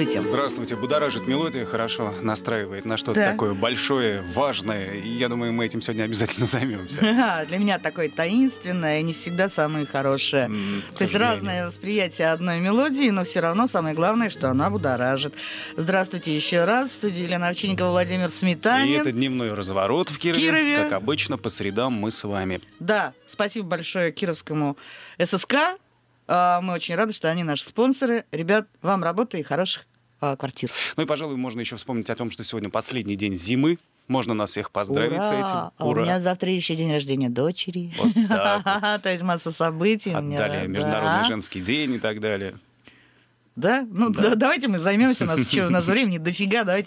Здравствуйте. Здравствуйте. Будоражит мелодия, хорошо настраивает на что-то такое большое, важное. И я думаю, мы этим сегодня обязательно займемся. Для меня такое таинственное и не всегда самое хорошее. То есть разное восприятие одной мелодии, но все равно самое главное, что она будоражит. Здравствуйте еще раз. В студии Елена Овчинникова, Владимир Сметанин. И это дневной разворот в Кирове. Как обычно, по средам мы с вами. Да, спасибо большое Кировскому ССК. Мы очень рады, что они наши спонсоры. Ребят, вам работы и хороших квартир. Ну и, пожалуй, можно еще вспомнить о том, что сегодня последний день зимы. Можно нас всех поздравить с этим. Ура! У меня завтра еще день рождения дочери. Вот так вот. То есть масса событий. Отдали Международный женский день и так далее. Да? Ну, да. Давайте мы займемся. У нас времени дофига. Давайте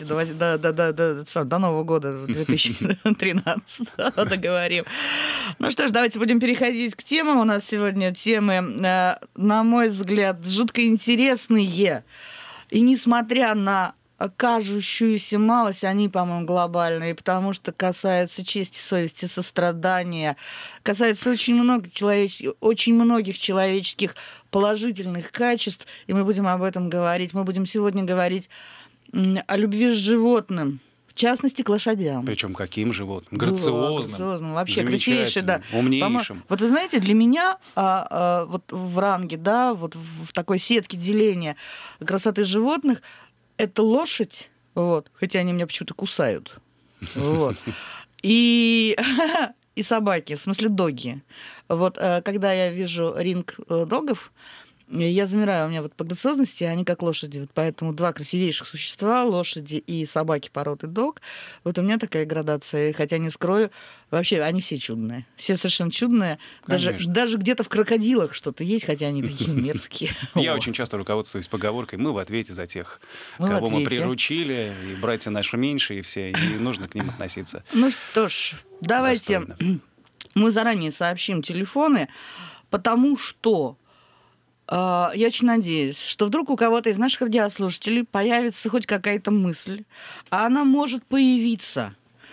до Нового года 2013 договорим. Ну что ж, давайте будем переходить к темам. У нас сегодня темы, на мой взгляд, жутко интересные. И несмотря на кажущуюся малость, они, по-моему, глобальные, потому что касаются чести, совести, сострадания, касаются очень многих человеческих положительных качеств, и мы будем об этом говорить. Мы будем сегодня говорить о любви к животным, в частности, к лошадям. Причем каким животным? Грациозным. Вообще красивейшим, да. Умнейшим. Вот вы знаете, для меня вот в ранге, да, вот в такой сетке деления красоты животных это лошадь, вот, хотя они меня почему-то кусают, вот, и собаки, в смысле доги. Вот, когда я вижу ринг догов, я замираю, у меня вот по грациозности они как лошади, вот поэтому два красивейших существа, лошади и собаки породы дог, вот у меня такая градация, хотя не скрою, вообще они все чудные, все совершенно чудные, даже где-то в крокодилах что-то есть, хотя они такие мерзкие. Я очень часто руководствуюсь поговоркой: мы в ответе за тех, кого мы приручили, и братья наши меньшие все, и нужно к ним относиться. Ну что ж, давайте мы заранее сообщим телефоны, потому что я очень надеюсь, что вдруг у кого-то из наших радиослушателей появится хоть какая-то мысль, а она может появиться.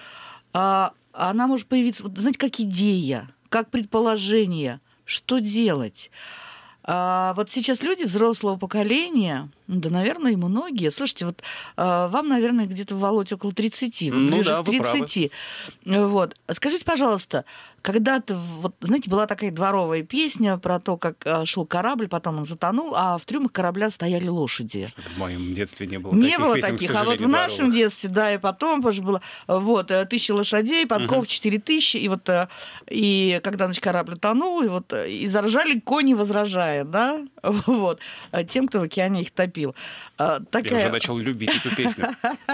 Она может появиться, вот, знаете, как идея, как предположение, что делать. Вот сейчас люди взрослого поколения, да, наверное, и многие. Слушайте, вот вам, наверное, где-то, Володь, около 30, вот ближе к 30. Вот. Скажите, пожалуйста, когда-то, вот, знаете, была такая дворовая песня про то, как шел корабль, потом он затонул, а в трюмах корабля стояли лошади. Что-то в моем детстве не было таких песен. Не было таких, а вот в нашем детстве, да, и потом позже было, вот, 1000 лошадей, подков 4000, и вот, и когда, значит, корабль тонул, и вот, и заржали кони, возражая, да, вот, тем, кто в океане их топил. Я уже начал любить эту песню.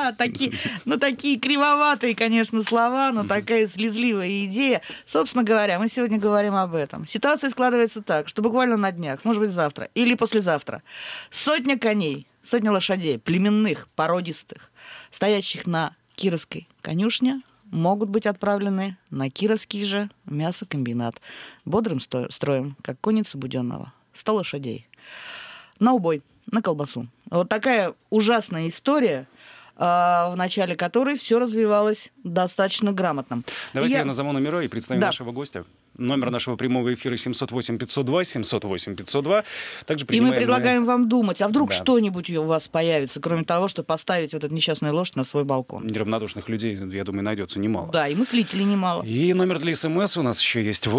Такие кривоватые, конечно, слова, но такая слезливая идея. Собственно говоря, мы сегодня говорим об этом. Ситуация складывается так, что буквально на днях, может быть, завтра или послезавтра, 100 коней, 100 лошадей, племенных, породистых, стоящих на Кировской конюшне, могут быть отправлены на Кировский же мясокомбинат бодрым строем, как конница Буденного. 100 лошадей. На убой, на колбасу. Вот такая ужасная история, в начале которой все развивалось достаточно грамотно. Давайте я назову номера и представим нашего гостя. Номер нашего прямого эфира 708-502, 708-502. Также и мы предлагаем вам думать, а вдруг что-нибудь у вас появится, кроме того, чтобы поставить вот эту несчастную лошадь на свой балкон. Неравнодушных людей, я думаю, найдется немало. Да, и мыслителей немало. И номер для СМС у нас еще есть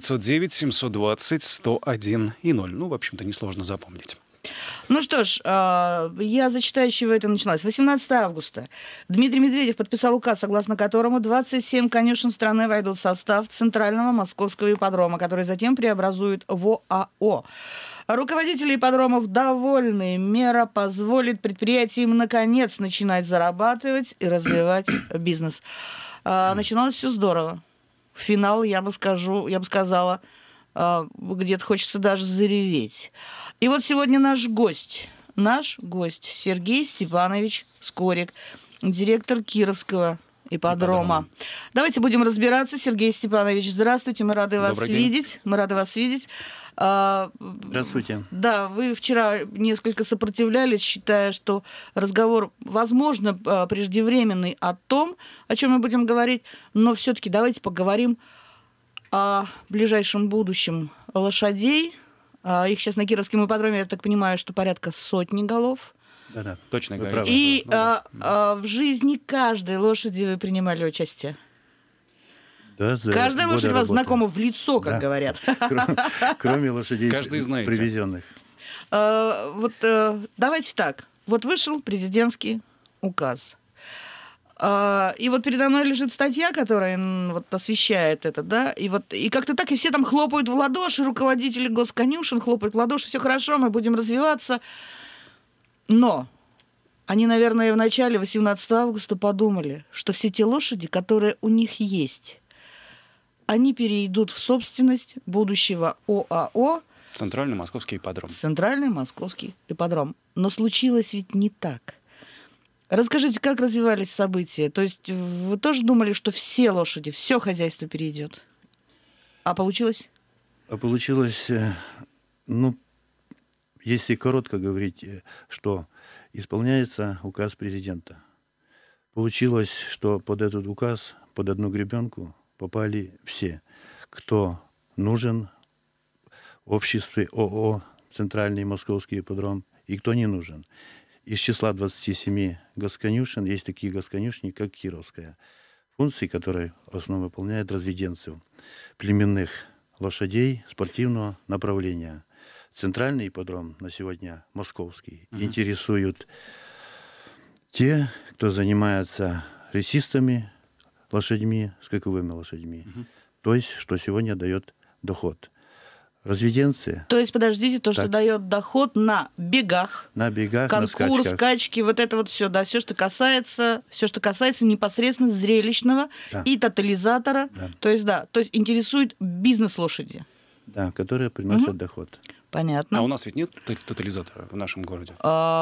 8-909-720-101 и 0. Ну, в общем-то, несложно запомнить. Ну что ж, я зачитаю, с чего это началось. 18 августа Дмитрий Медведев подписал указ, согласно которому 27 конюшен страны войдут в состав Центрального Московского ипподрома, который затем преобразуют в ОАО. Руководители ипподромов довольны. Мера позволит предприятиям наконец начинать зарабатывать и развивать бизнес. Начиналось все здорово. Финал, я бы сказала, где-то хочется даже зареветь. И вот сегодня наш гость Сергей Степанович Скорик, директор Кировского ипподрома. Давайте будем разбираться. Сергей Степанович, здравствуйте, мы рады вас видеть. Здравствуйте. Да, вы вчера несколько сопротивлялись, считая, что разговор, возможно, преждевременный о том, о чем мы будем говорить, но все-таки давайте поговорим о ближайшем будущем лошадей. Их сейчас на Кировском ипподроме, я так понимаю, что порядка 100 голов. Да. Точно говорите. И в жизни каждой лошади вы принимали участие? Да, каждая лошадь вас знакома в лицо, как говорят. Кроме лошадей привезенных. Давайте так. Вот вышел президентский указ. И вот передо мной лежит статья, которая вот освещает это, да, и как-то так, и все там хлопают в ладоши, руководители госконюшен хлопают в ладоши, все хорошо, мы будем развиваться. Но они, наверное, в начале 18 августа подумали, что все те лошади, которые у них есть, они перейдут в собственность будущего ОАО Центральный московский ипподром. Центральный московский ипподром. Но случилось ведь не так. Расскажите, как развивались события? То есть вы тоже думали, что все лошади, все хозяйство перейдет? А получилось? А получилось, если коротко говорить, что исполняется указ президента. Получилось, что под этот указ, под одну гребенку попали все, кто нужен в обществе ООО «Центральный московский ипподром» и кто не нужен. Из числа 27 госконюшен есть такие госконюшни, как Кировская, функции которой в основном выполняет разведенцию племенных лошадей спортивного направления. Центральный ипподром на сегодня московский интересуют те, кто занимается рысистыми лошадьми, скаковыми лошадьми. То есть, что сегодня дает доход. Разведенцы. То есть, подождите, то, что дает доход на бегах, на конкурс, скачки, вот это вот все, да, все, что касается непосредственно зрелищного и тотализатора. Да. То есть интересует бизнес лошади. Да, которые приносят доход. Понятно. А у нас ведь нет тотализатора в нашем городе?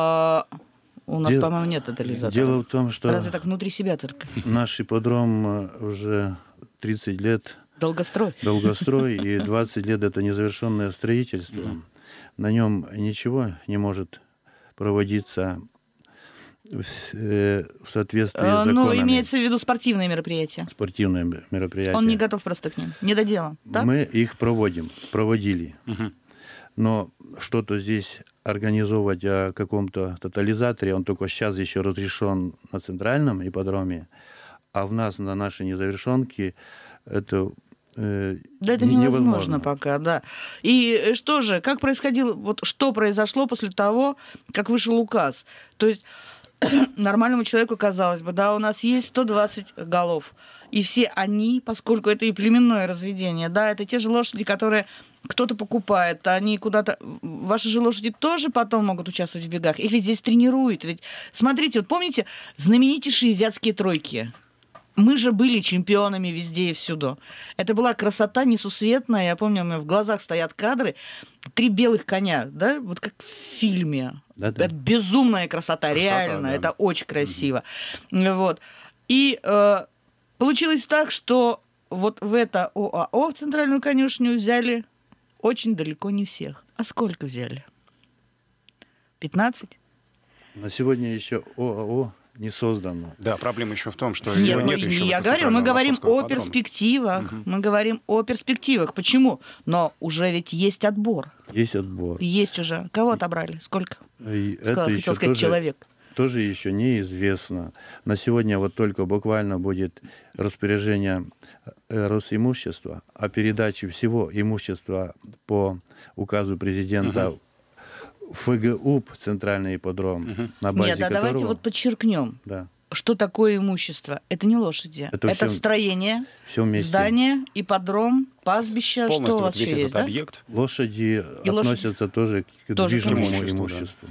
У нас, по-моему, нет тотализатора. Дело в том, что... Разве так внутри себя только? Наш ипподром уже 30 лет... Долгострой, и 20 лет это незавершенное строительство. На нем ничего не может проводиться в соответствии с законами. Ну, имеется в виду спортивные мероприятия. Спортивные мероприятия. Он не готов просто к ним, не доделан, так? Мы их проводили. Но что-то здесь организовывать о каком-то тотализаторе, он только сейчас еще разрешен на центральном ипподроме, а в нас, на нашей незавершенке, это это невозможно пока, да. И что же, как происходило, вот что произошло после того, как вышел указ? То есть нормальному человеку казалось бы, да, у нас есть 120 голов, и все они, поскольку это и племенное разведение, да, это те же лошади, которые кто-то покупает, они куда-то... Ваши же лошади тоже потом могут участвовать в бегах. Их ведь здесь тренируют. Ведь смотрите, вот помните знаменитейшие вятские тройки? Мы же были чемпионами везде и всюду. Это была красота несусветная. Я помню, у меня в глазах стоят кадры. 3 белых коня, да, вот как в фильме. Да-да. Это безумная красота, реально. Да. Это очень красиво. Вот. И получилось так, что вот в это ОАО, в Центральную конюшню, взяли очень далеко не всех. А сколько взяли? 15? На сегодня еще ОАО не создано. Да, проблема еще в том, что нет еще. Я говорю, мы говорим о перспективах. Мы говорим о перспективах. Почему? Но уже ведь есть отбор. Есть отбор. Есть уже. Кого отобрали? Сколько? Это еще тоже, человек. Тоже еще неизвестно. На сегодня вот только буквально будет распоряжение Росимущества о передаче всего имущества по указу президента ФГУП, Центральный ипподром, на базе которого... давайте вот подчеркнем, что такое имущество. Это не лошади, это строение, здание, ипподром, пастбище, полностью что у вас весь еще есть, да? объект. Лошади относятся тоже к движимому имуществу.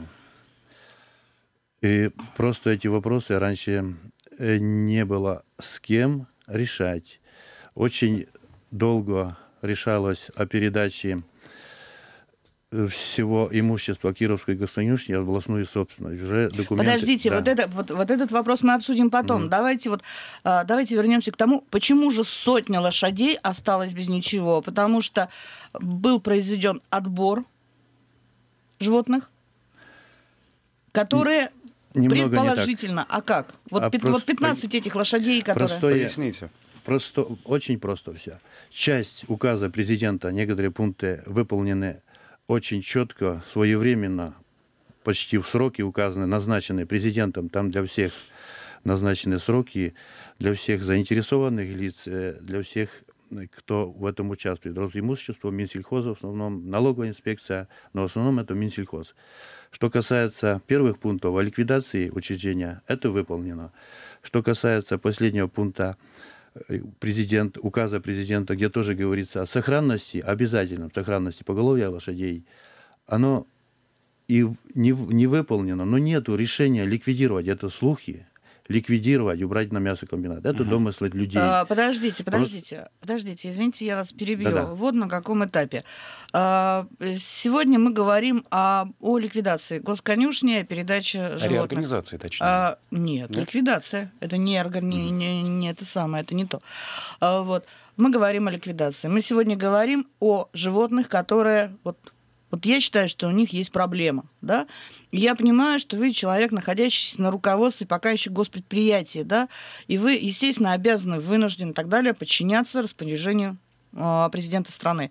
И просто эти вопросы раньше не было с кем решать. Очень долго решалось о передаче всего имущества Кировской госконюшни в областную собственность. Уже документы... Подождите, вот этот вопрос мы обсудим потом. Давайте вернемся к тому, почему же 100 лошадей осталось без ничего. Потому что был произведен отбор животных, которые предположительно... А как? Вот 15 этих лошадей, которые... Поясните. Очень просто все. Часть указа президента, некоторые пункты выполнены очень четко, своевременно почти в сроки указаны, назначенные президентом, там для всех назначены сроки, для всех заинтересованных лиц, для всех, кто в этом участвует. Росимущество, Минсельхоза, в основном налоговая инспекция, но в основном это Минсельхоз. Что касается первых пунктов о ликвидации учреждения, это выполнено. Что касается последнего пункта указа президента, где тоже говорится о сохранности, обязательном сохранности поголовья лошадей, оно и не выполнено, но нет решения ликвидировать. Это слухи. Ликвидировать, убрать на мясокомбинат. Это домыслы людей. Подождите, извините, я вас перебью. Да-да. Вот на каком этапе. Сегодня мы говорим о ликвидации госконюшни, о передаче животных. Реорганизации, точнее. Нет, ликвидация. Это не это самое, это не то. Вот. Мы говорим о ликвидации. Мы сегодня говорим о животных, которые... Вот я считаю, что у них есть проблема, да. И я понимаю, что вы человек, находящийся на руководстве пока еще госпредприятия, да, и вы, естественно, обязаны, вынуждены и так далее подчиняться распоряжению президента страны.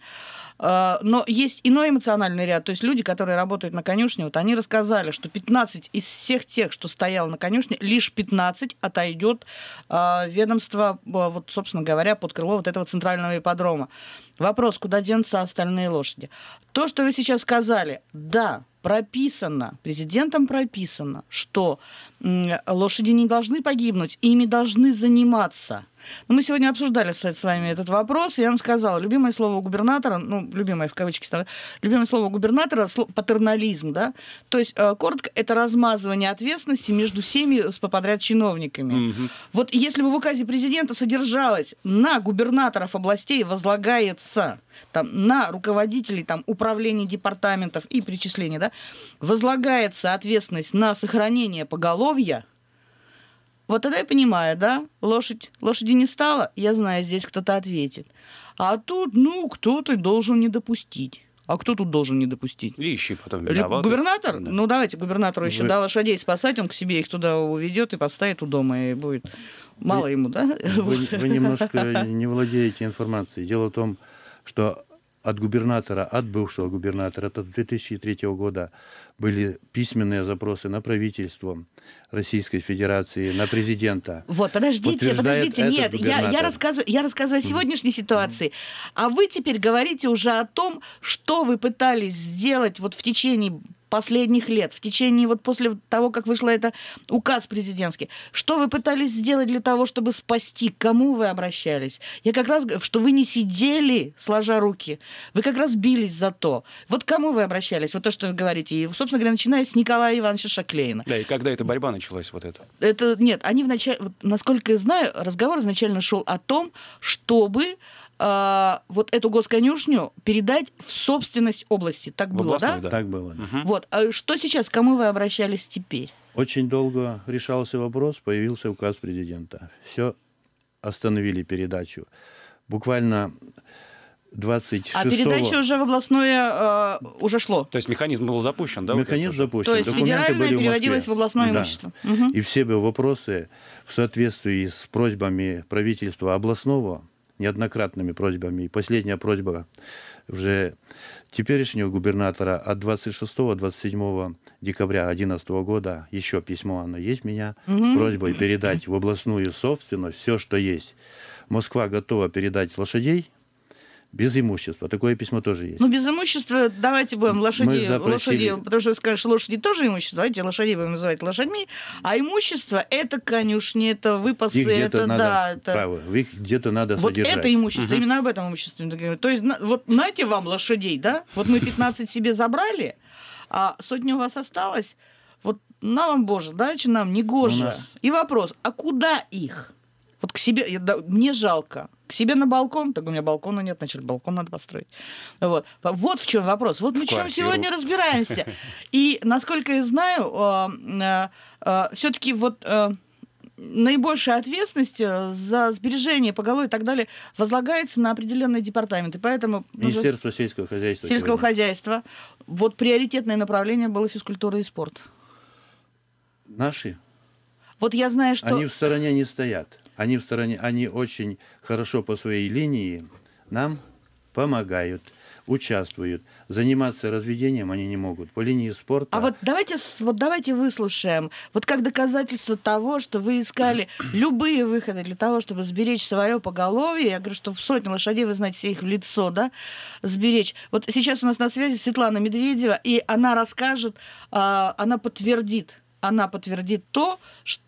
Но есть иной эмоциональный ряд, то есть люди, которые работают на конюшне, вот они рассказали, что 15 из всех тех, что стояло на конюшне, лишь 15 отойдет ведомство, вот, собственно говоря, под крыло вот этого центрального ипподрома. Вопрос, куда денутся остальные лошади? То, что вы сейчас сказали, да, прописано, президентом прописано, что лошади не должны погибнуть, ими должны заниматься. Но мы сегодня обсуждали с вами этот вопрос, и я вам сказала, любимое слово губернатора, любимое в кавычки, любимое слово губернатора – патернализм, да? То есть, коротко, это размазывание ответственности между всеми подряд чиновниками. Вот если бы в указе президента содержалось на губернаторов областей возлагается там, на руководителей там, управлений департаментов и перечислений, да, возлагается ответственность на сохранение поголовья, вот тогда я понимаю, да, лошади не стало, я знаю, здесь кто-то ответит. А тут, кто-то должен не допустить. А кто тут должен не допустить? И ищи потом виноватых. Губернатор? Да. Давайте губернатору еще лошадей спасать, он к себе их туда уведет и поставит у дома, и будет мало ему, да? Вы немножко не владеете информацией. Дело в том, что от бывшего губернатора, это 2003 года, были письменные запросы на правительство Российской Федерации, на президента. Вот, подождите, нет, я рассказываю о сегодняшней ситуации, а вы теперь говорите уже о том, что вы пытались сделать вот в течение последних лет, в течение вот после того, как вышел это указ президентский. Что вы пытались сделать для того, чтобы спасти? К кому вы обращались? Я как раз говорю, что вы не сидели, сложа руки. Вы как раз бились за то. Вот к кому вы обращались? Вот то, что вы говорите. И, собственно говоря, начиная с Николая Ивановича Шаклейна. Да, и когда эта борьба началась, вот это? Нет, они вначале, вот, насколько я знаю, разговор изначально шел о том, чтобы вот эту госконюшню передать в собственность области. Так было, да? Так было. Угу. Вот. А что сейчас, к кому вы обращались теперь? Очень долго решался вопрос, появился указ президента. Все, остановили передачу. Буквально 26-го... А передача уже в областное уже шло? То есть механизм был запущен, да? Механизм запущен. То есть федеральное переводилось в областное имущество. Угу. И все были вопросы в соответствии с просьбами правительства областного, неоднократными просьбами. И последняя просьба уже теперешнего губернатора от 26-27 декабря 2011 года, еще письмо оно есть у меня, с просьбой передать в областную собственность все, что есть. Москва готова передать лошадей без имущества. Такое письмо тоже есть. Без имущества давайте будем лошади, потому что скажешь, лошади тоже имущество, давайте лошадей будем называть лошадьми, а имущество это конюшни, это выпасы, это надо, право, их где-то надо вот содержать. Это имущество, именно об этом имуществе. То есть, вот знаете вам лошадей, да? Вот мы 15 себе забрали, а сотня у вас осталась, вот на вам Боже, дальше нам не гоже. И вопрос, а куда их? Вот к себе, мне жалко. К себе на балкон, так у меня балкона нет, значит, балкон надо построить. Вот в чем вопрос. Вот мы в чем сегодня разбираемся. И, насколько я знаю, все-таки вот наибольшая ответственность за сбережение поголовья и так далее возлагается на определенные департаменты. Поэтому Министерство сельского хозяйства. Сельского хозяйства. Вот приоритетное направление было физкультура и спорт. Наши? Вот я знаю, что... Они в стороне не стоят. Они в стороне, они очень хорошо по своей линии нам помогают. участвуют. Заниматься разведением они не могут. По линии спорта... А вот давайте выслушаем. Вот как доказательство того, что вы искали любые выходы для того, чтобы сберечь свое поголовье. Я говорю, что в сотни лошадей, вы знаете, все их в лицо, да, сберечь. Вот сейчас у нас на связи Светлана Медведева, и она расскажет, она подтвердит то,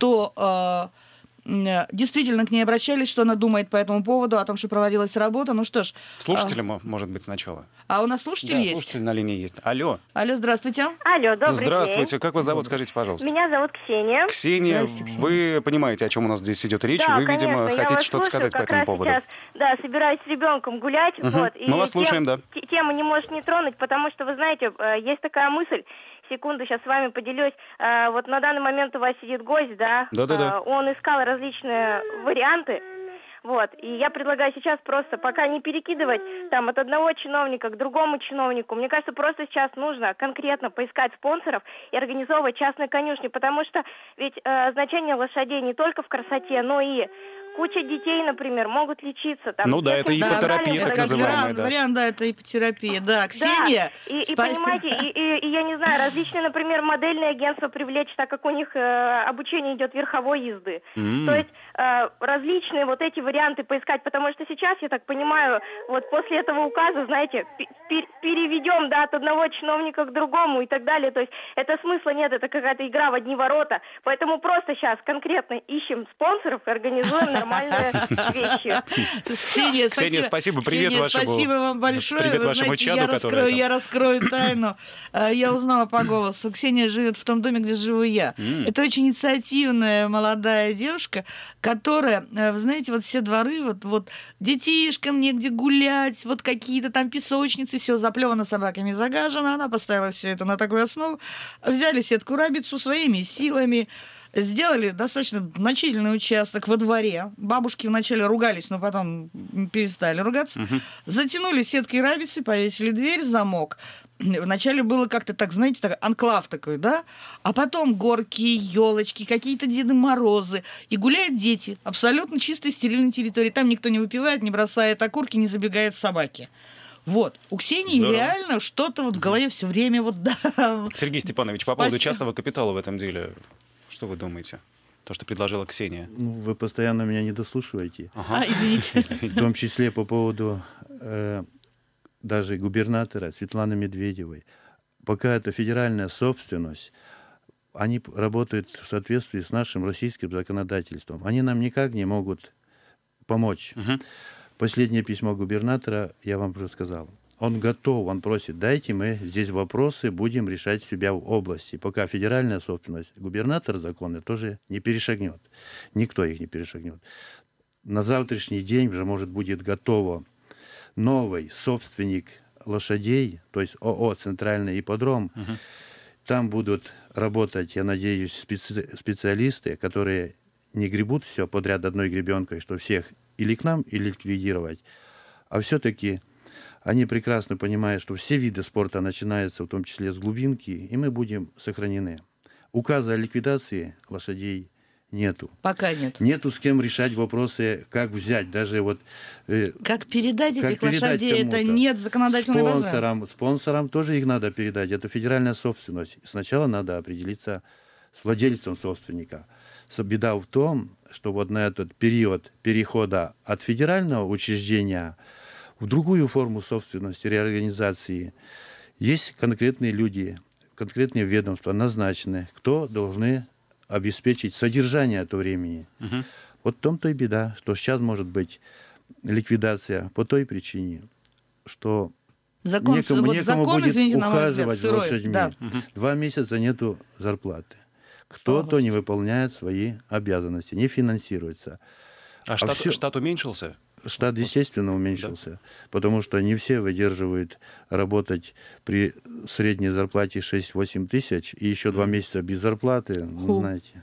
что... действительно к ней обращались, что она думает по этому поводу, о том, что проводилась работа. Ну что ж... Слушатели, может быть, сначала. А у нас слушатель есть? Слушатель на линии есть. Алло. Алло, здравствуйте. Алло, добрый Здравствуйте. день. Как вас зовут, скажите, пожалуйста. Меня зовут Ксения. Ксения, вы понимаете, о чем у нас здесь идет речь? Да, вы, видимо, конечно, хотите что-то сказать по этому поводу. Сейчас, да, собираюсь с ребенком гулять. Вот, и мы вас слушаем, да. Тема не может не тронуть, потому что, вы знаете, есть такая мысль. Секунду, сейчас с вами поделюсь. Вот на данный момент у вас сидит гость, да? Да-да-да. Он искал различные варианты. Вот, и я предлагаю сейчас просто пока не перекидывать там от одного чиновника к другому чиновнику. Мне кажется, просто сейчас нужно конкретно поискать спонсоров и организовывать частные конюшни, потому что ведь значение лошадей не только в красоте, но и куча детей, например, могут лечиться. Там, ну да, это ипотерапия, так называемая. Вариант, да, это ипотерапия. Да, Ксения. Да. И понимаете, и я не знаю, различные, например, модельные агентства привлечь, так как у них обучение идет верховой езды. То есть различные вот эти варианты поискать, потому что сейчас, я так понимаю, вот после этого указа, знаете, переведем, да, от одного чиновника к другому и так далее. То есть это смысла нет, это какая-то игра в одни ворота. Поэтому просто сейчас конкретно ищем спонсоров и организуем нормальные вещи. Ксения, спасибо. Привет Ксения, вашему... спасибо вам большое. Привет Вы вашему знаете, чаду, я раскрою тайну. Я узнала по голосу. Ксения живет в том доме, где живу я. Это очень инициативная молодая девушка, которая, вы знаете, вот все дворы, вот детишкам негде гулять, вот какие-то там песочницы, все заплевано собаками, загажено. Она поставила все это на такую основу. Взяли сетку-рабицу своими силами, сделали достаточно значительный участок во дворе. Бабушки вначале ругались, но потом перестали ругаться. Затянули сеткой рабицы, повесили дверь, замок. Вначале было как-то так, знаете, так, анклав такой, да? А потом горки, елочки, какие-то Деды Морозы. И гуляют дети. Абсолютно чистой, стерильной территории. Там никто не выпивает, не бросает окурки, не забегают собаки. Вот. У Ксении реально что-то вот в голове все время вот, да. Сергей Степанович, по поводу частного капитала в этом деле, что вы думаете? То, что предложила Ксения. Ну, вы постоянно меня не дослушиваете. Извините. В том числе по поводу даже губернатора Светланы Медведевой. Пока это федеральная собственность, они работают в соответствии с нашим российским законодательством. Они нам никак не могут помочь. Последнее письмо губернатора, я вам уже сказал. Он готов, он просит, дайте мы здесь вопросы будем решать себя в области. Пока федеральная собственность, губернатор законы тоже не перешагнет. Никто их не перешагнет. На завтрашний день уже, может, будет готово новый собственник лошадей, то есть ООО «Центральный ипподром». Там будут работать, я надеюсь, специалисты, которые не гребут все подряд одной гребенкой, что всех или к нам, или ликвидировать. А все-таки они прекрасно понимают, что все виды спорта начинаются, в том числе с глубинки, и мы будем сохранены. Указа о ликвидации лошадей нету. Пока нет. Нету с кем решать вопросы, как взять, даже вот... Как передать этих лошадей, это нет законодательной базы. Спонсорам тоже их надо передать, это федеральная собственность. Сначала надо определиться с владельцем собственника. Беда в том, что вот на этот период перехода от федерального учреждения в другую форму собственности, реорганизации, есть конкретные люди, конкретные ведомства назначены, кто должны обеспечить содержание этого времени. Вот в том-то и беда, что сейчас может быть ликвидация по той причине, что некому будет ухаживать за лошадьми. Да. 2 месяца нету зарплаты. Кто-то не выполняет свои обязанности, не финансируется. А штат уменьшился? Штат, естественно, уменьшился, да. Потому что не все выдерживают работать при средней зарплате 6-8 тысяч и еще 2 месяца без зарплаты, знаете.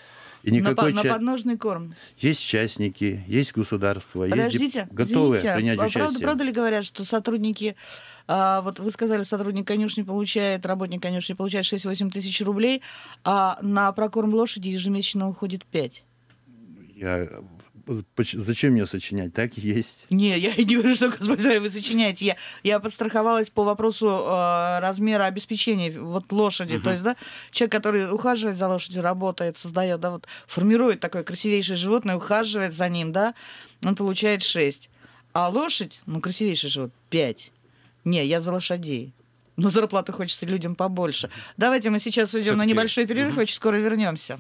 И никакой на подножный корм. Есть частники, есть государство, подождите, есть готовые принять участие. Правда ли говорят, что сотрудники, вот вы сказали, сотрудник конюшни получает, работник конюшни получает 6-8 тысяч рублей, а на прокорм лошади ежемесячно уходит 5? Я Зачем мне сочинять? Так и есть. Не, я не говорю, что, господи, вы сочиняете. Я подстраховалась по вопросу размера обеспечения вот лошади. То есть, да, человек, который ухаживает за лошадью, работает, создает, да, вот формирует такое красивейшее животное, ухаживает за ним, да, он получает 6. А лошадь, красивейший живот, 5. Не, я за лошадей. Но зарплаты хочется людям побольше. Давайте мы сейчас уйдем на небольшой перерыв, очень скоро вернемся.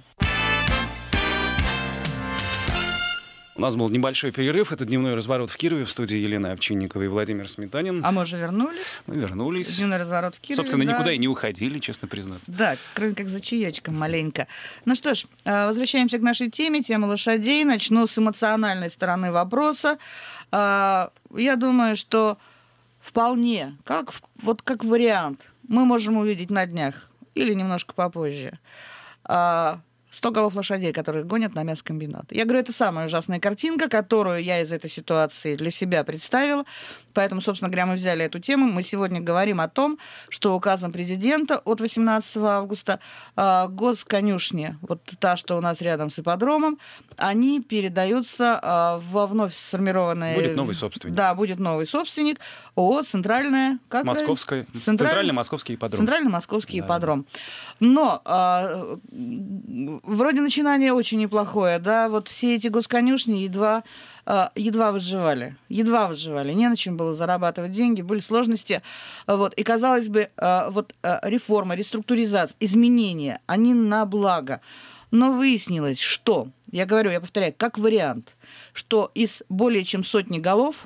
У нас был небольшой перерыв. Это «Дневной разворот» в Кирове. В студии Елена Овчинникова и Владимир Сметанин. А мы уже вернулись. Мы вернулись. «Дневной разворот» в Кирове. Собственно, да. никуда и не уходили, честно признаться. Да, кроме как за чаечком маленько. Ну что ж, возвращаемся к нашей теме, тема лошадей. Начну с эмоциональной стороны вопроса. Я думаю, что вполне, как вариант, мы можем увидеть на днях или немножко попозже 100 голов лошадей, которые гонят на мясокомбинат. Я говорю, это самая ужасная картинка, которую я из этой ситуации для себя представила. Поэтому, собственно говоря, мы взяли эту тему. Мы сегодня говорим о том, что указом президента от 18 августа госконюшни, вот та, что у нас рядом с ипподромом, они передаются во вновь сформированное... Будет новый собственник. Да, будет новый собственник. ООО «Центральная...» Центральный московский ипподром. Центральный московский ипподром. Но вроде начинание очень неплохое, да, вот все эти госконюшни едва выживали, не на чем было зарабатывать деньги, были сложности, вот, и, казалось бы, реформа, реструктуризация, изменения, они на благо, но выяснилось, что, я повторяю, как вариант, что из более чем сотни голов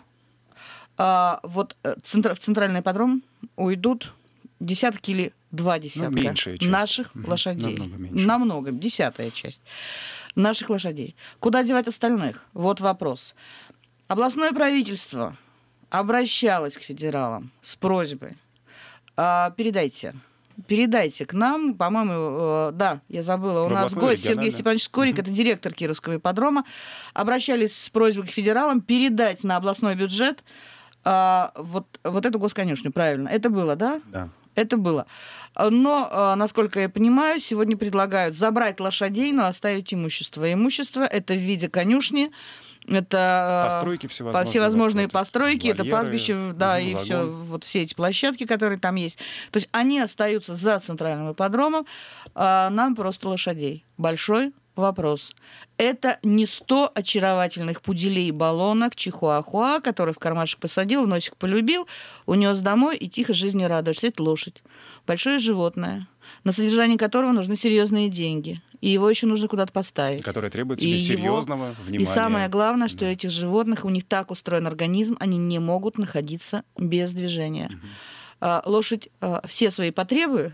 в центральный ипподром уйдут десятки или 2 десятка наших лошадей. Намного, 10-я часть наших лошадей. Куда девать остальных? Вот вопрос. Областное правительство обращалось к федералам с просьбой: передайте к нам, по-моему, да, я забыла, у нас гость Сергей Степанович Скорик, это директор Кировского ипподрома, обращались с просьбой к федералам передать на областной бюджет вот эту госконюшню, правильно? Это было, да? Да. Это было. Но, насколько я понимаю, сегодня предлагают забрать лошадей, но оставить имущество. Имущество — это в виде конюшни, это постройки всевозможные постройки, вольеры, это пастбище, да, и все, вот все эти площадки, которые там есть. То есть они остаются за центральным ипподромом, нам просто лошадей. Большой вопрос. Это не 100 очаровательных пуделей, баллонок, чихуахуа, который в кармашек посадил, в носик полюбил, унес домой и тихо жизни радуешься. Это лошадь. Большое животное, на содержание которого нужны серьезные деньги. И его еще нужно куда-то поставить. Которое требует себе серьезного внимания. И самое главное, что этих животных, у них так устроен организм, они не могут находиться без движения. Лошадь все свои потребы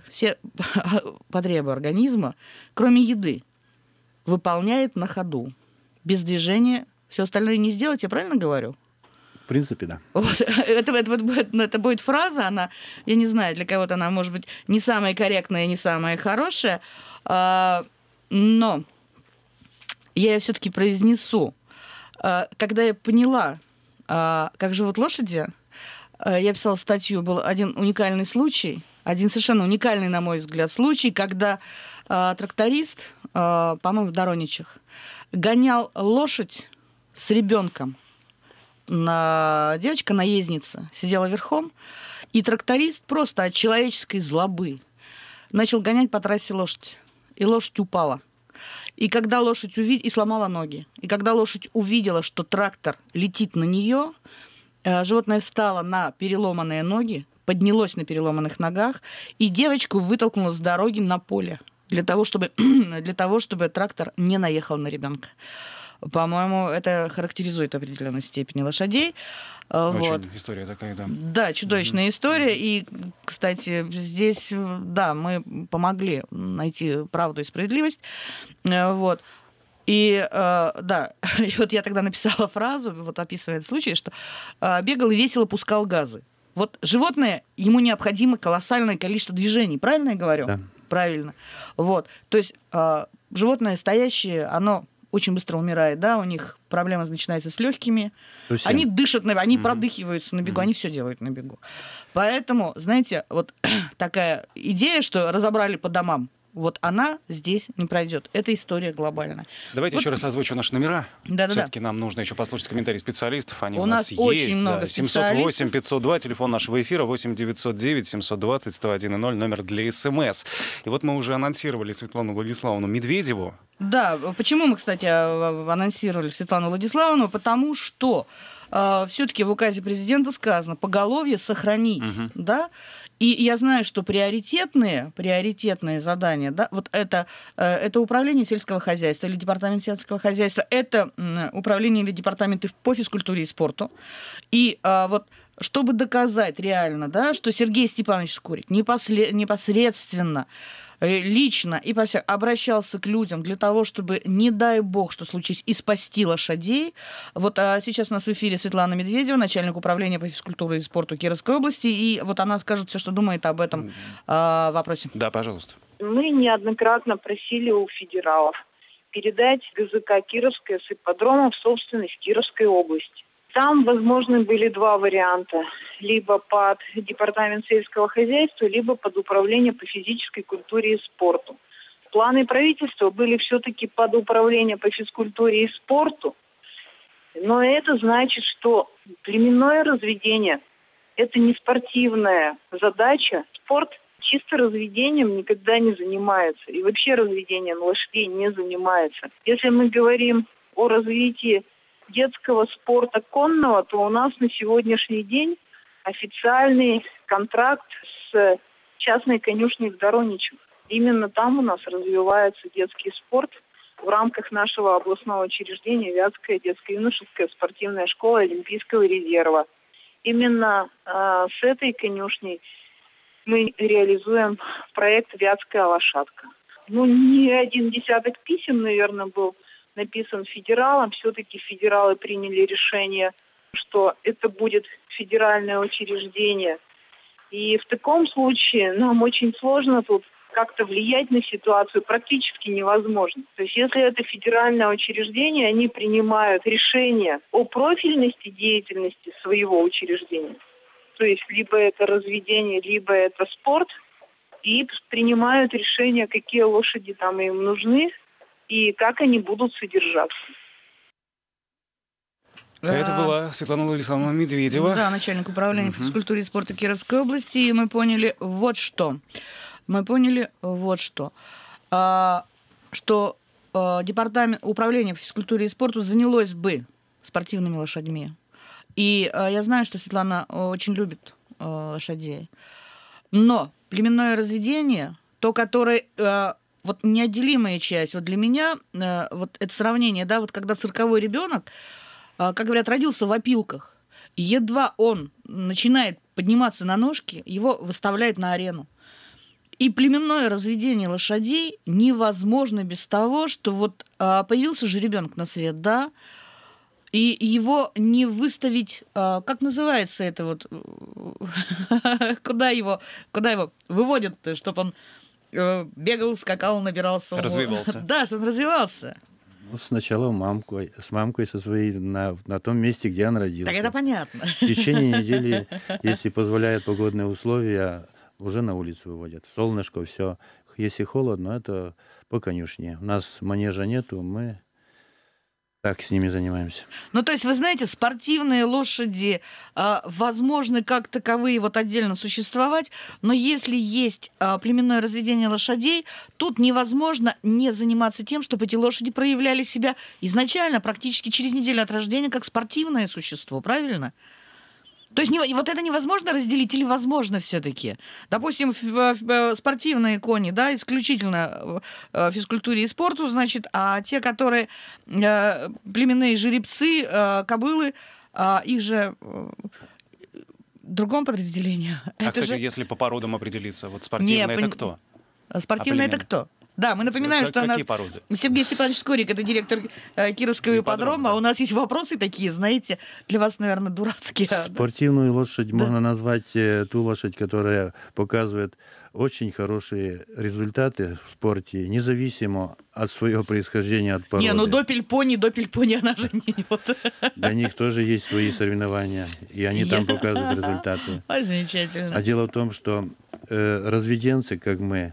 организма, кроме еды, выполняет на ходу. Без движения все остальное не сделать, я правильно говорю? В принципе, да. Вот. Это будет фраза, она, я не знаю, для кого-то она, может быть, не самая корректная, не самая хорошая, но я ее все-таки произнесу. Когда я поняла, как живут лошади, я писала статью, был один уникальный случай, один совершенно уникальный, на мой взгляд, случай, когда тракторист, по-моему, в Дороничах, гонял лошадь с ребенком. Девочка, наездница, сидела верхом, и тракторист просто от человеческой злобы начал гонять по трассе лошадь. И лошадь упала. И когда лошадь увидела, и сломала ноги. И когда лошадь увидела, что трактор летит на нее, животное встало на переломанные ноги, поднялось на переломанных ногах, и девочку вытолкнуло с дороги на поле для того, чтобы трактор не наехал на ребенка. По-моему, это характеризует определенной степени лошадей. Очень история такая, да. Да, чудовищная история. И, кстати, здесь, да, мы помогли найти правду и справедливость. Вот. И, да, и вот я тогда написала фразу, вот описывая этот случай, что бегал и весело пускал газы. Вот животное, ему необходимо колоссальное количество движений. Правильно я говорю? Да. Правильно. Вот. То есть животное стоящее, оно очень быстро умирает, да, у них проблема начинается с легкими. Они дышат, они продыхиваются на бегу, они все делают на бегу. Поэтому, знаете, вот такая идея, что разобрали по домам вот она здесь не пройдет. Это история глобальная. Давайте еще раз озвучу наши номера. Да-да-да. Все-таки нам нужно еще послушать комментарии специалистов. Они у нас есть. Очень много 708-502, телефон нашего эфира 8-909-720-101-0, номер для СМС. И вот мы уже анонсировали Светлану Владиславовну Медведеву. Да, почему мы, кстати, анонсировали Светлану Владиславовну? Потому что все-таки в указе президента сказано поголовье сохранить, да? И я знаю, что приоритетные задания, да, вот это управление сельского хозяйства или департамент сельского хозяйства, это управление или департаменты по физкультуре и спорту. И вот чтобы доказать реально, да, что Сергей Степанович Скорик непосредственно лично и обращался к людям для того, чтобы, не дай бог, что случись, и спасти лошадей. Вот сейчас у нас в эфире Светлана Медведева, начальник управления по физкультуре и спорту Кировской области, и вот она скажет все, что думает об этом вопросе. Да, пожалуйста. Мы неоднократно просили у федералов передать ГЗК Кировская с ипподрома в собственность Кировской области. Там возможны были два варианта. Либо под департамент сельского хозяйства, либо под управление по физической культуре и спорту. Планы правительства были все-таки под управление по физкультуре и спорту. Но это значит, что племенное разведение – это не спортивная задача. Спорт чисто разведением никогда не занимается. И вообще разведением лошадей не занимается. Если мы говорим о развитии детского спорта конного, то у нас на сегодняшний день официальный контракт с частной конюшней в Дороничах. Именно там у нас развивается детский спорт в рамках нашего областного учреждения Вятская детско-юношеская спортивная школа Олимпийского резерва. Именно с этой конюшней мы реализуем проект «Вятская лошадка». Не один десяток писем, наверное, был написан федералам. Все-таки федералы приняли решение, что это будет федеральное учреждение. И в таком случае нам очень сложно тут как-то влиять на ситуацию, практически невозможно. То есть если это федеральное учреждение, они принимают решение о профильности деятельности своего учреждения. То есть либо это разведение, либо это спорт. И принимают решение, какие лошади там им нужны и как они будут содержаться. Это была Светлана Владиславовна Медведева. Да, начальник управления по физкультуре и спорту Кировской области. И мы поняли вот что. Что департамент управления по физкультуре и спорту занялось бы спортивными лошадьми. И я знаю, что Светлана очень любит лошадей. Но племенное разведение, то, которое... Вот неотделимая часть. Вот для меня вот это сравнение, да, вот когда цирковой ребенок, как говорят, родился в опилках, и едва он начинает подниматься на ножки, его выставляют на арену. И племенное разведение лошадей невозможно без того, что вот появился же ребенок на свет, да, и его не выставить, как называется это вот, куда его выводят, чтобы он бегал, скакал, набирался. Развивался. Да, что он развивался. Сначала с мамкой со своей на том месте, где он родился. Так это понятно. В течение недели, если позволяют погодные условия, уже на улицу выводят. Солнышко, все. Если холодно, это по конюшне. У нас манежа нету, мы так с ними занимаемся. Ну, то есть, вы знаете, спортивные лошади возможны как таковые вот отдельно существовать, но если есть племенное разведение лошадей, тут невозможно не заниматься тем, чтобы эти лошади проявляли себя изначально, практически через неделю от рождения, как спортивное существо, правильно? То есть вот это невозможно разделить или возможно все-таки? Допустим, спортивные кони, да, исключительно в физкультуре и спорту, значит, а те, которые племенные жеребцы, кобылы, их же в другом подразделении. Кстати, если по породам определиться, вот спортивные это кто? Спортивные это кто? Да, мы напоминаем, что у нас породы? Сергей Степанович Скорик, это директор Кировского ипподрома. У нас есть вопросы такие, знаете, для вас, наверное, дурацкие. Спортивную лошадь можно назвать ту лошадь, которая показывает очень хорошие результаты в спорте, независимо от своего происхождения, от породы. Допель-пони, она же не... Для них тоже есть свои соревнования, и они там показывают результаты. Замечательно. А дело в том, что разведенцы, как мы,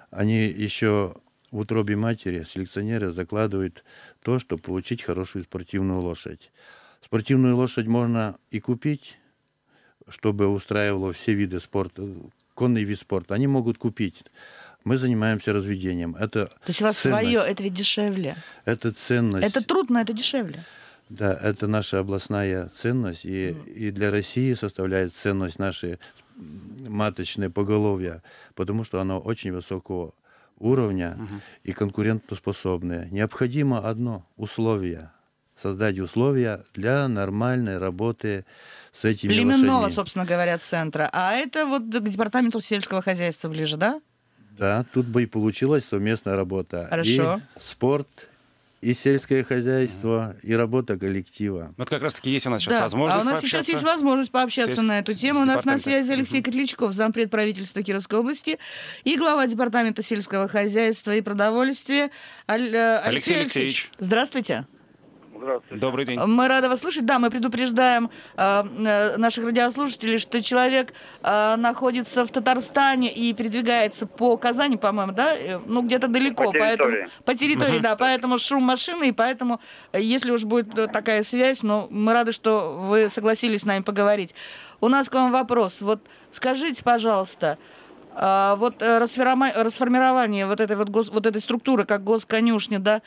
они еще в утробе матери, селекционеры, закладывают то, чтобы получить хорошую спортивную лошадь. Спортивную лошадь можно и купить, чтобы устраивало все виды спорта, конный вид спорта. Они могут купить. Мы занимаемся разведением. Это То есть у вас ценность. свое, это ведь дешевле. Это ценность. Это трудно, это дешевле. Да, это наша областная ценность, и для России составляет ценность наши маточные поголовья, потому что оно очень высокого уровня и конкурентоспособное. Необходимо одно условие. Создать условия для нормальной работы с этими Племенного, лошадьми. собственно говоря, центра. А это вот к департаменту сельского хозяйства ближе, да? Да, тут бы и получилась совместная работа. Хорошо. И спорт, и сельское хозяйство, и работа коллектива. Вот как раз-таки есть у нас сейчас Да, возможность а у нас пообщаться. сейчас есть возможность пообщаться на эту тему. У нас на департаментом. связи Алексей Котлячков, зампред правительства Кировской области и глава департамента сельского хозяйства и продовольствия Алексей Алексеевич. Здравствуйте. Здравствуйте. Добрый день. Мы рады вас слышать. Да, мы предупреждаем наших радиослушателей, что человек находится в Татарстане и передвигается по Казани, по-моему, да? Ну, где-то далеко. По территории. Поэтому, по территории, да. Поэтому шум машины, и поэтому, если уж будет такая связь, но мы рады, что вы согласились с нами поговорить. У нас к вам вопрос. Вот скажите, пожалуйста, вот расформирование вот этой структуры, как госконюшня, да,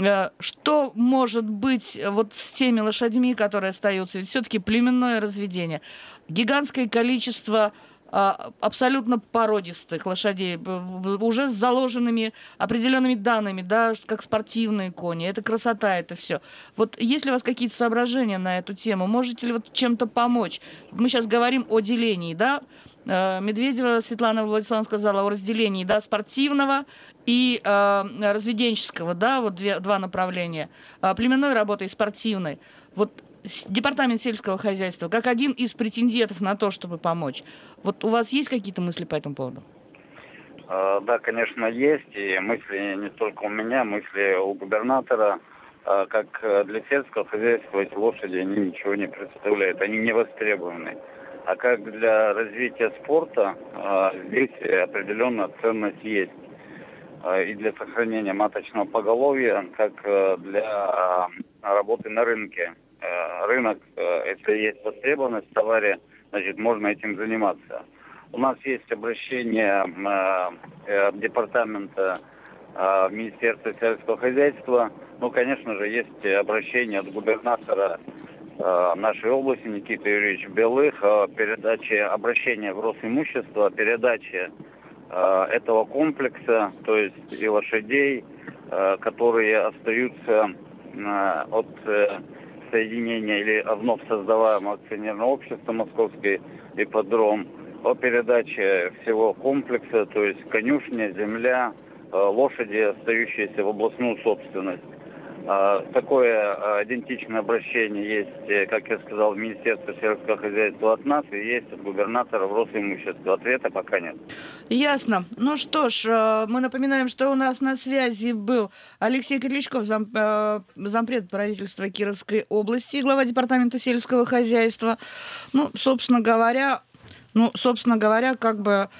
что может быть вот с теми лошадьми, которые остаются? Ведь все-таки племенное разведение. Гигантское количество абсолютно породистых лошадей, уже с заложенными определенными данными, да, как спортивные кони. Это красота, это все. Вот есть ли у вас какие-то соображения на эту тему? Можете ли вот чем-то помочь? Мы сейчас говорим о делении, да? Медведева Светлана Владиславовна сказала о разделении, да, спортивного и разведенческого, да, вот два направления, племенной работы и спортивной. Вот департамент сельского хозяйства, как один из претендентов на то, чтобы помочь. Вот у вас есть какие-то мысли по этому поводу? Да, конечно, есть. И мысли не только у меня, мысли у губернатора. Как для сельского хозяйства эти лошади, они ничего не представляют, они не востребованы. А как для развития спорта, здесь определенная ценность есть. И для сохранения маточного поголовья, как для работы на рынке. Рынок, если есть востребованность в товаре, значит, можно этим заниматься. У нас есть обращение департамента Министерства сельского хозяйства. Ну, конечно же, есть обращение от губернатора нашей области Никиты Юрьевича Белых о передаче обращения в Росимущество, о передаче этого комплекса, то есть и лошадей, которые остаются от соединения или вновь создаваемого акционерного общества «Московский ипподром», о передаче всего комплекса, то есть конюшня, земля, лошади, остающиеся в областную собственность. Такое идентичное обращение есть, как я сказал, в Министерстве сельского хозяйства от нас, и есть от губернатора в Росимущество. Ответа пока нет. Ясно. Ну что ж, мы напоминаем, что у нас на связи был Алексей Котлячков, зампред правительства Кировской области, глава департамента сельского хозяйства. Ну, собственно говоря, как бы...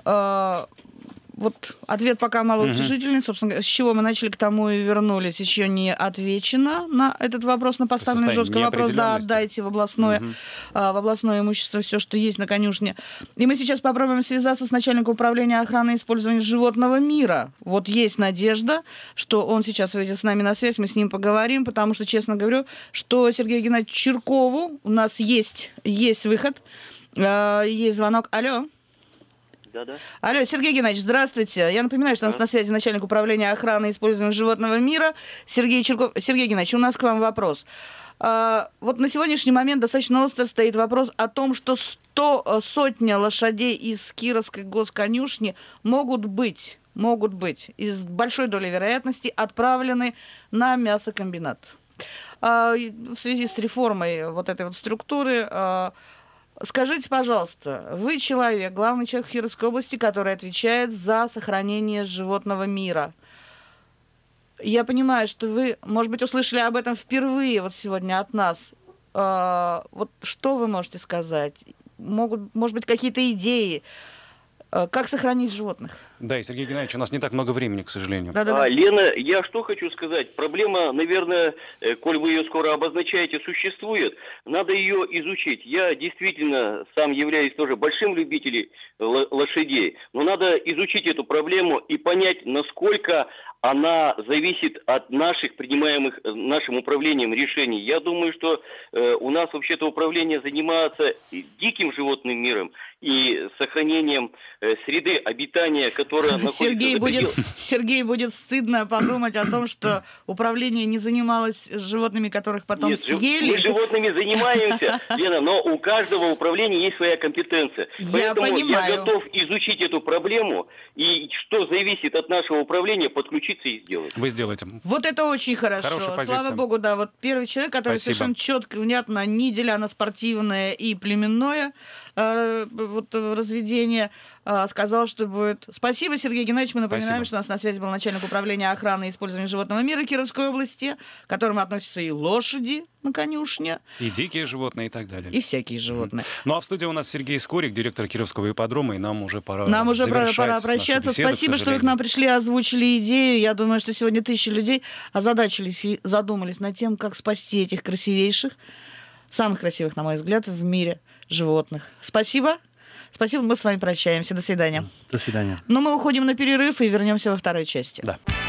Вот ответ пока малоутешительный. Собственно, с чего мы начали, к тому и вернулись. Еще не отвечено на этот вопрос, на поставленный жесткий вопрос. Да, отдайте в областное имущество все, что есть на конюшне. И мы сейчас попробуем связаться с начальником управления охраны и использования животного мира. Вот есть надежда, что он сейчас выйдет с нами на связь, мы с ним поговорим, потому что, честно говорю, что Сергею Геннадьевичу Чиркову у нас есть выход, есть звонок. Алло. Да. Алло, Сергей Геннадьевич, здравствуйте. Я напоминаю, что у нас на связи начальник управления охраны и использования животного мира Сергей Чирков. Сергей Геннадьевич, у нас к вам вопрос. Вот на сегодняшний момент достаточно остро стоит вопрос о том, что сотня лошадей из Кировской госконюшни могут быть и с большой долей вероятности отправлены на мясокомбинат. В связи с реформой вот этой вот структуры... Скажите, пожалуйста, вы человек, главный человек в Кировской области, который отвечает за сохранение животного мира. Я понимаю, что вы, может быть, услышали об этом впервые вот сегодня от нас. Вот что вы можете сказать? Может быть, какие-то идеи? Как сохранить животных? Да, и, Сергей Геннадьевич, у нас не так много времени, к сожалению. Да-да-да. Лена, я что хочу сказать. Проблема, наверное, коль вы ее скоро обозначаете, существует. Надо ее изучить. Я действительно сам являюсь тоже большим любителем лошадей. Но надо изучить эту проблему и понять, насколько она зависит от наших принимаемых нашим управлением решений. Я думаю, что у нас вообще-то управление занимается диким животным миром и сохранением среды обитания, которая находится за пределами. Сергей будет стыдно подумать о том, что управление не занималось животными, которых потом съели. Мы животными занимаемся, Лена, но у каждого управления есть своя компетенция. Поэтому я готов изучить эту проблему и что зависит от нашего управления, подключиться и сделать. Вы сделаете. Вот это очень хорошо. Слава богу, да. Вот первый человек, который совершенно четко, внятно, не деля на спортивное и племенное вот разведение, сказал, что будет. Спасибо, Сергей Геннадьевич. Мы напоминаем, что у нас на связи был начальник управления охраны и использования животного мира Кировской области, к которому относятся и лошади на конюшне, и дикие животные, и так далее. И всякие животные. Ну а в студии у нас Сергей Скорик, директор Кировского ипподрома, и нам уже пора прощаться. Спасибо, что вы к нам пришли, озвучили идею. Я думаю, что сегодня 1000 людей озадачились и задумались над тем, как спасти этих красивейших, самых красивых, на мой взгляд, в мире животных. Спасибо. Спасибо, мы с вами прощаемся. До свидания. До свидания. Но мы уходим на перерыв и вернемся во второй части. Да.